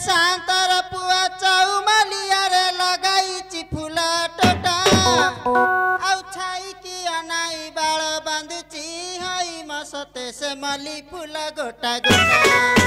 शांतर पुआ चौमालिया रे लगाई फूल टोटा आउ छाई की अनाई बाल बांधुची हई मसते से मली फूल गोटा गोटा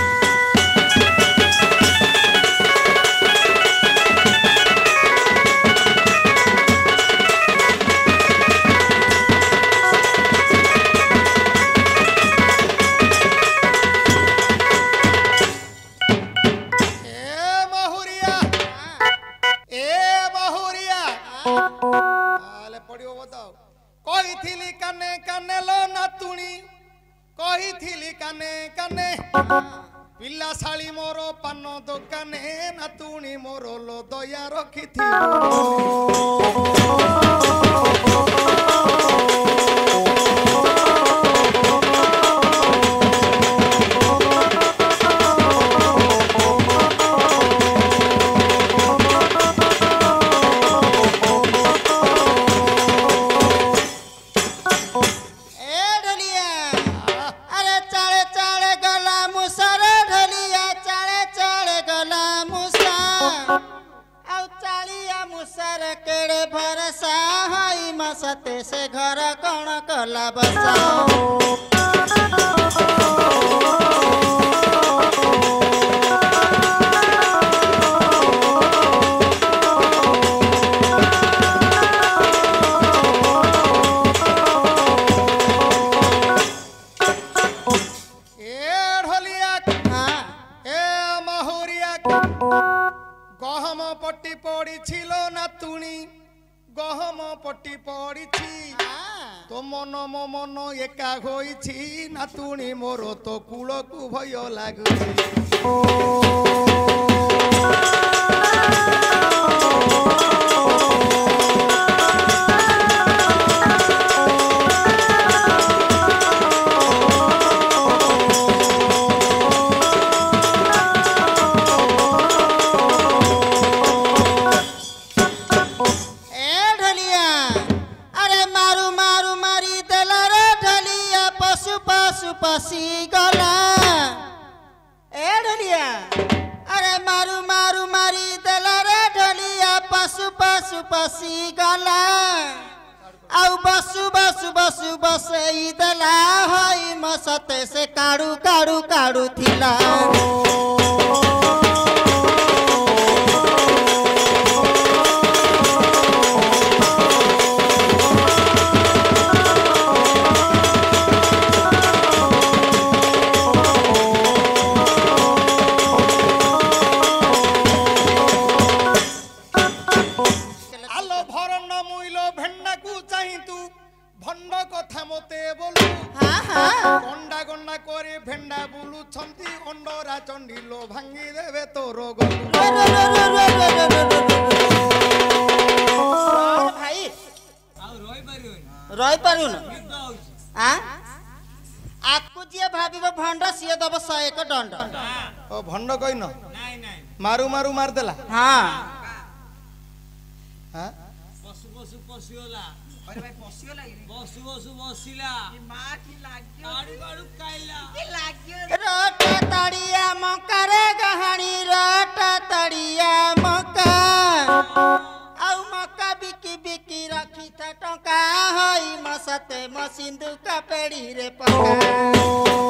पिला शाली मोरो पान दुकाने नातुणी मोरो लो दया रखी थी सते से घर कौन कला बसा गहम पट्टी पड़ी छिलो नातुणी गहम पट्टी पड़ी तो मन मो मन एका होई नातुणी मोर तो कूल को भय लागुची पसी गला ए ढलिया अरे मारू मारू मारी देला रे ढलिया पशु पशु पसी गला आउ बसु बसु बसु बसई देला हई मसते से काड़ू काड़ू काड़ू थिला भंड कथा मते बोलू गंडा गंडा करे भेंडा बुलू छंती अंडरा चंडीलो भांगी देवे तोर गलू भाई रही पारुन हां आकु जे भाबिबो भंड सिए दब 100 एक दंड ओ भंड कहिन नाही नाही मारू मारू मार देला हां हां पशु पशु पसियोला अरे भाई पसियो लागी बसु बसु बसिला की मां की लागियो आड़ू आड़ू काइला की लागियो रोटा तड़िया मका रे गहणी रोटा तड़िया मका आउ मका बिकी बिकी रखी था टका हई मसते म सिंधु का पेड़ी रे पका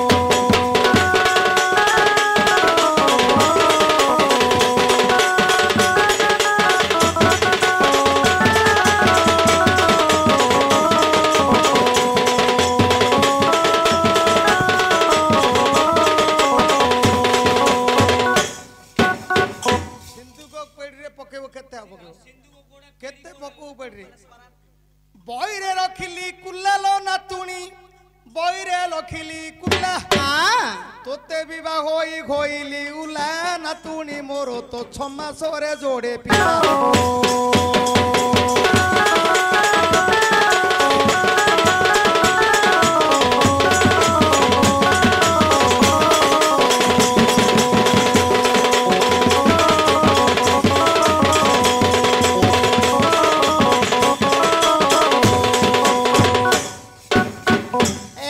केते पकू पड़े बईरे रखिली कुल्ला लो नातुणी बईरे रखिली कुल्ला तोते विवाह होई खोइली उला नातुणी मोरो तो 6 मास रे जोड़े पिला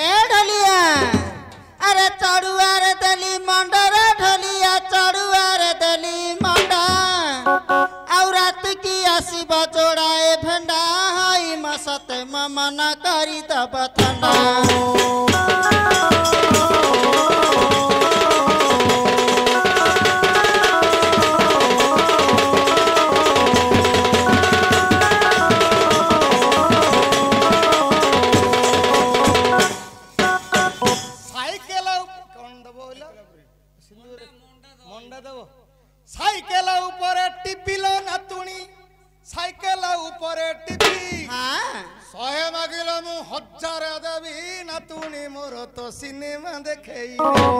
चढ़ुआर मन करी दब थंडा साइकेल ऊपर टिपिल नातुणी साइकेल ऊपर टिपी 100 मागिल मु 1000 देवी नातुणी मोर तो सिनेमा देखेई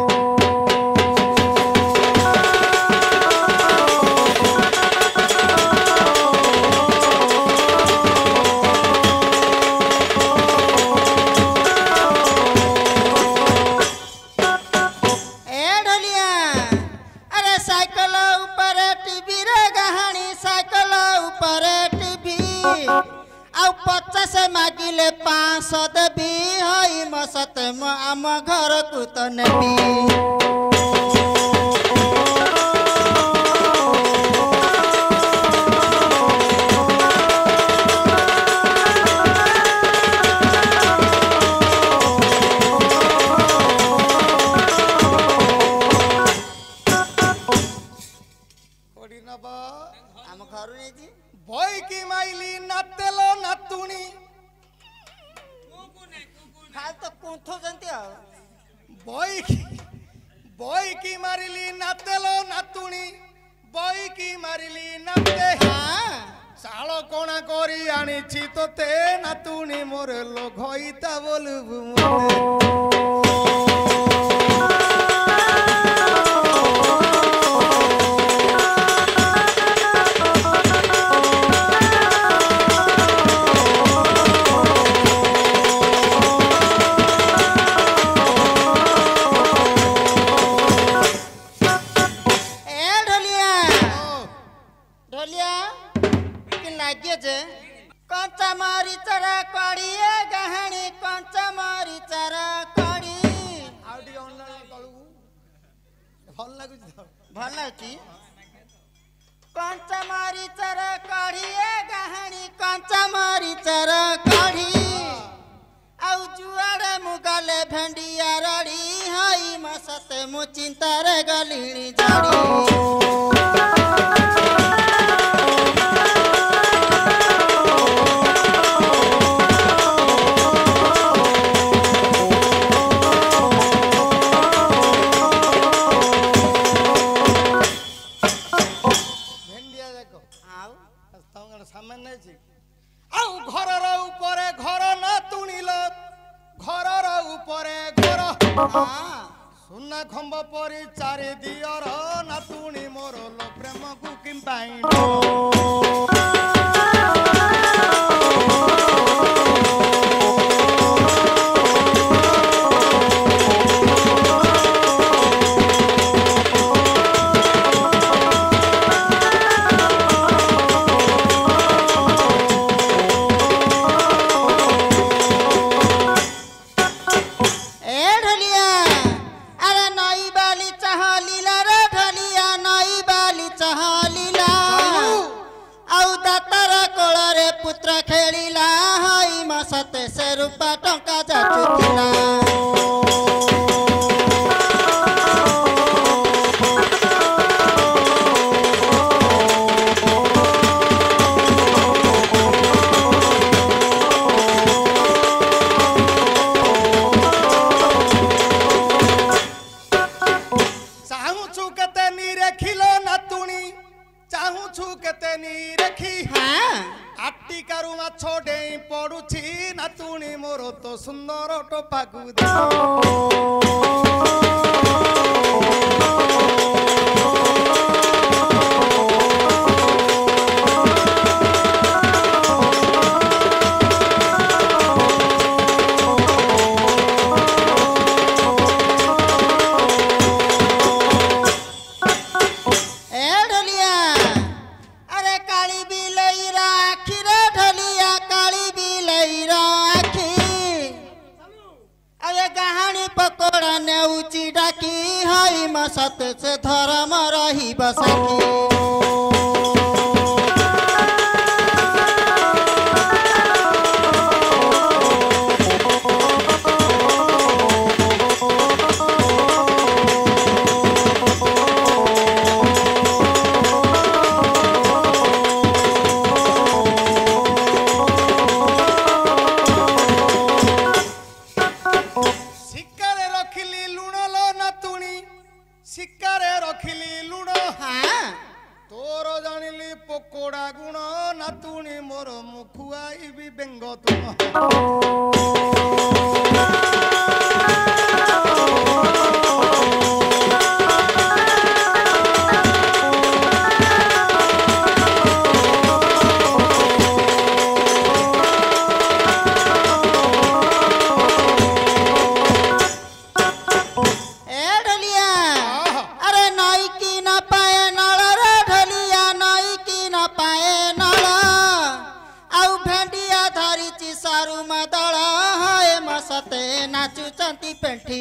से मागिले 500 देवी हई मसत आम घर को तो नेबी आम घर बई की माइली नातेलो नातुणी तो कुंथो जंती बई की मारिली नातेलो नातुणी बई की मारिली नाते साल कोणा करी आनीची तोते नातुणी मोर लोघईता बोलबु कंचा मारी चरा कड़ी गहणी कंचा मारी चरा कड़ी भल लागी कंचा मारी चरा कड़ी गहणी कंचा मारी चरा कड़ी आउ जुआड़े मुगले भेंडिया रड़ी हई मसते मु चिंता रे गलीणी जड़ी घरर उपरे घर ना तुणिल घरर उपरे घर सुना खंब परी चारि दियर नातुणी मोर लो प्रेम को किंपाई सते से रूपा टंका जाचुला चाहू छु कते नी रखिलो नातुणी चाहू छु कते नी रखी आटी कारू माछ डेई पडुछि नातुणी मोर तो सुंदर टोपाकू डाकी हई मसत से धर्म रही बसकी शिकारे रखिली लुण हाँ तोर जानिली पकोड़ा गुण नातुणी मोर मुखुआई बेंग तुम नाचुचंती पेंठी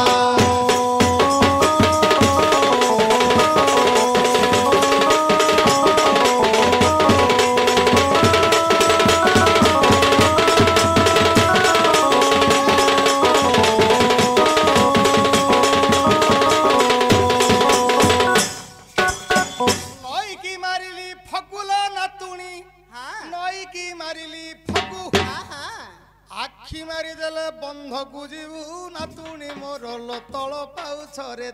नई की मारिली फकुल नातुणी नई की मारिली फकु आखि मारिदेले बंध को जीवु नातुणी मोर तल पाउछरे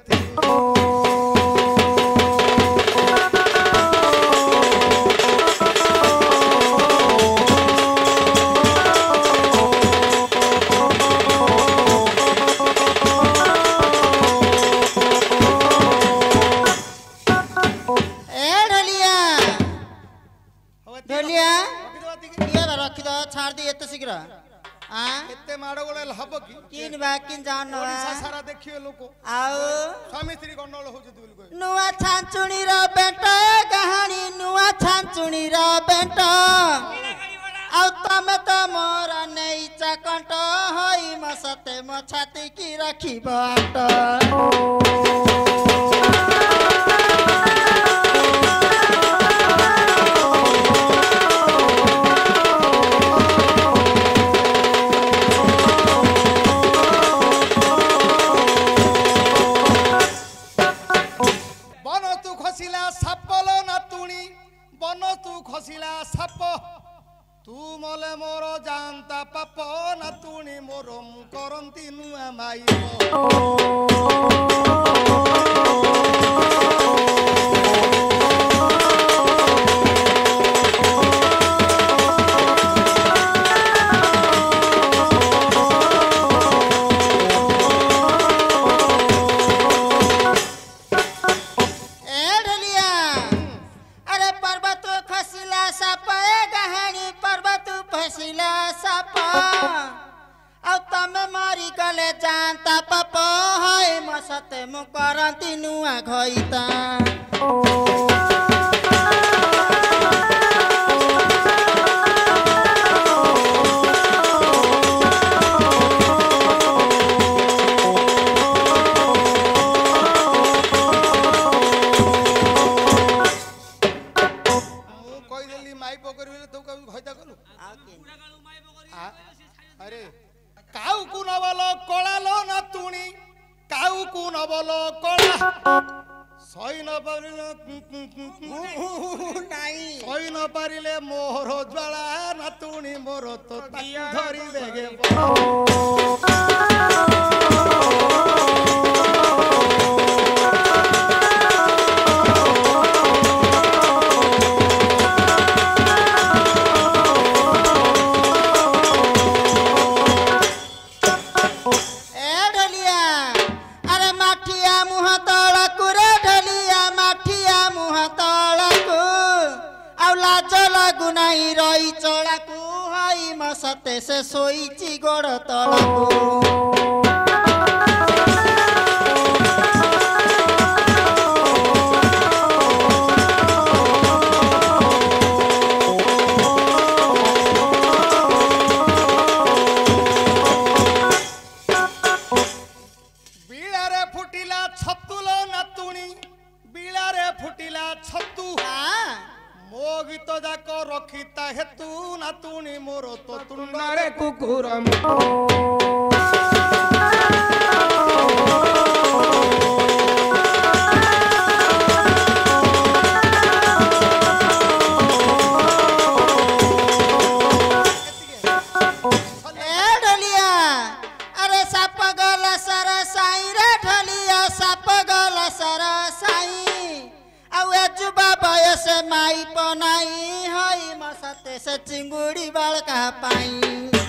रखी दो छाड़ दी एत शीघ्र एते माड़ गोले हब कि किन बा किन जान ओडिसा सारा देखियो लोक आउ स्वामी स्त्री गंडोल होजे दुल को नुआ छांचुणी रो बेटा कहानी नुआ छांचुणी रो बेटा आउ तमे तो मोर नेई चकंट होई मसते म छाती की रखी बाट खसिला साप तू मले मोर जानता पाप नातुणी मोर करंती नुआ माई जानता पाप है मसते मु करंती नुआ घइता अरे काऊ को नबल कला लो नातुणी काऊ को नबल कला सही न पारिले नाही सही न पारिले मोर ज्वाला नातुणी मोर तो धरी देगे गुनाई रही चढ़ाकू हई मसते से सोईची गोड़ तड़ाकू बीड़ारे फुटिला छतुलो नातुणी बीड़ारे फुटिला छतु मो गीत जाक रखिता हेतु नातुणी मोर तो तुंडारे कुकुर अरे साप गला सारा साई रे ढलिया साप गला सारा पाए से माई पनाई हई मसते से चिंगुड़ी बड़का पाई